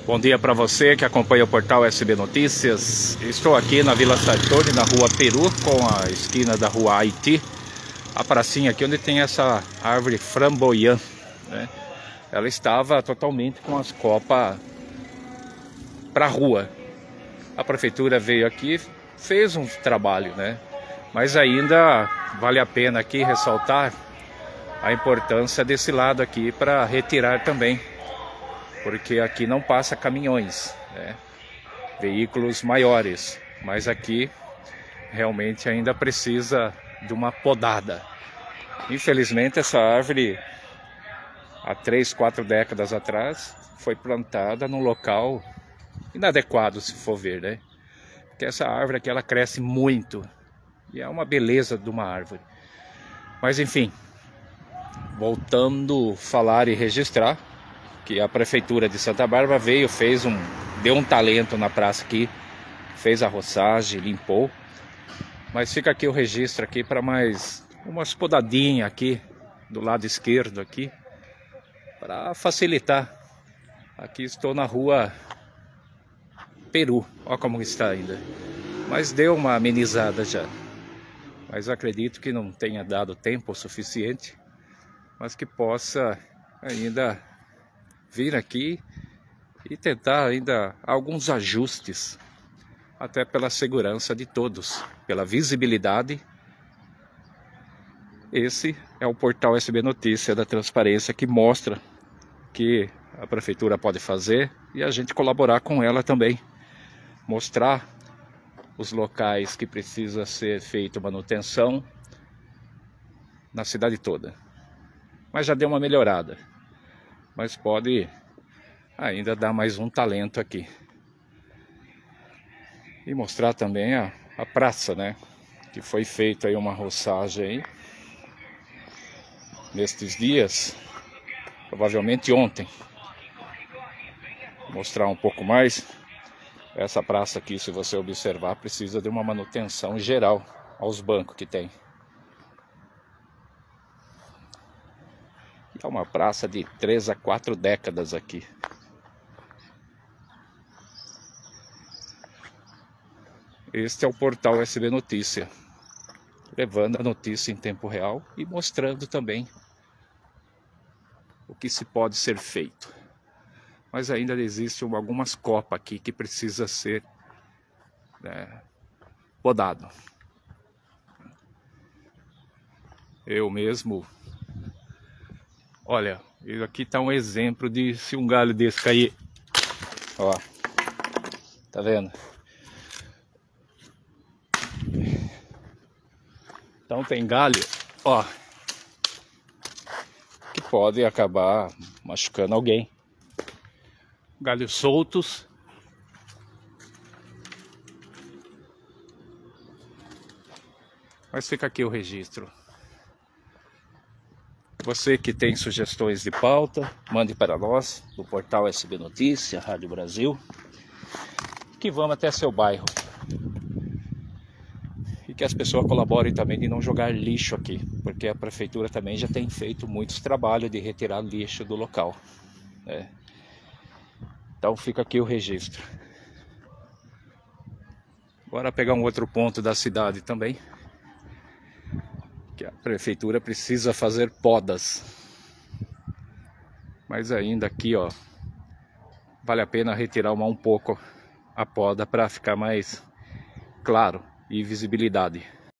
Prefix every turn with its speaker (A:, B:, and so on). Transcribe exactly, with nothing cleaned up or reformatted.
A: Bom dia para você que acompanha o portal S B Notícias. Estou aqui na Vila Sartori, na rua Peru, com a esquina da rua Haiti. A pracinha aqui onde tem essa árvore framboyant, né? Ela estava totalmente com as copas para a rua. A prefeitura veio aqui, fez um trabalho, né? Mas ainda vale a pena aqui ressaltar a importância desse lado aqui para retirar também, porque aqui não passa caminhões, né? Veículos maiores, mas aqui realmente ainda precisa de uma podada. Infelizmente essa árvore há três, quatro décadas atrás foi plantada num local inadequado, se for ver, né? Porque essa árvore aqui ela cresce muito e é uma beleza de uma árvore. Mas enfim, voltando a falar e registrar que a prefeitura de Santa Bárbara veio, fez um, deu um talento na praça aqui, fez a roçagem, limpou. Mas fica aqui o registro aqui para mais umas podadinhas aqui do lado esquerdo aqui, para facilitar. Aqui estou na rua Peru, olha como está ainda. Mas deu uma amenizada já. Mas acredito que não tenha dado tempo suficiente, mas que possa ainda vir aqui e tentar ainda alguns ajustes, até pela segurança de todos, pela visibilidade. Esse é o portal S B Notícia da transparência, que mostra que a prefeitura pode fazer e a gente colaborar com ela também. Mostrar os locais que precisa ser feita manutenção na cidade toda. Mas já deu uma melhorada. Mas pode ainda dar mais um talento aqui. E mostrar também a, a praça, né? Que foi feita aí uma roçagem aí nestes dias, provavelmente ontem. Mostrar um pouco mais. Essa praça aqui, se você observar, precisa de uma manutenção geral aos bancos que tem. É uma praça de três a quatro décadas aqui. Este é o portal S B Notícia, levando a notícia em tempo real e mostrando também o que se pode ser feito. Mas ainda existem algumas copas aqui que precisa ser, né, podado. Eu mesmo, olha, aqui está um exemplo de se um galho desse cair, ó, tá vendo? Então tem galho, ó, que pode acabar machucando alguém. Galhos soltos. Mas fica aqui o registro. Você que tem sugestões de pauta, mande para nós, do portal S B Notícia, Rádio Brasil, que vamos até seu bairro. E que as pessoas colaborem também de não jogar lixo aqui, porque a prefeitura também já tem feito muitos trabalhos de retirar lixo do local, né? Então fica aqui o registro. Bora pegar um outro ponto da cidade também, que a prefeitura precisa fazer podas. Mas ainda aqui, ó, vale a pena retirar uma, um pouco a poda para ficar mais claro e visibilidade.